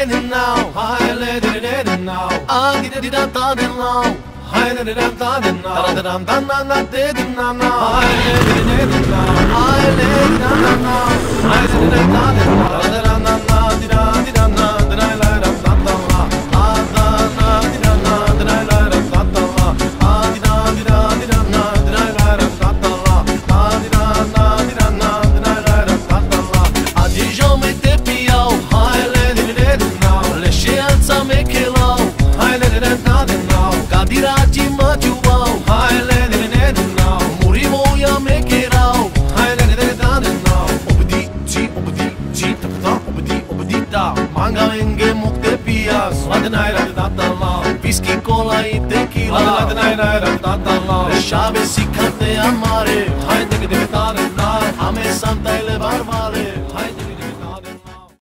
now. Hi, let it now. Ah, did it da now. Hi, let it da now. Da da da da da did now. Hi, let it now. Hi, let it now. Hi, let it da now. Da da da da di da di da na. Da la la da da da. Ah da na di da na. Da la la da da da. Ah di da di da di da na. Da la la da da da. Ah di da na di da na. Da la la da da da. Ah di jamais te piau. Hi, let it now. Le scienza me che lau. Hi, let it da now. Cadiraci mă ciubau. Hi, let it now. Murimo ya me che rau. Hi, let it da now. Obdi ci ta obdi da. Manga enge mukte pia. Swadnai ra da da la. Whisky cola e tequila. Swadnai ra da da la. Le chave si cante amare.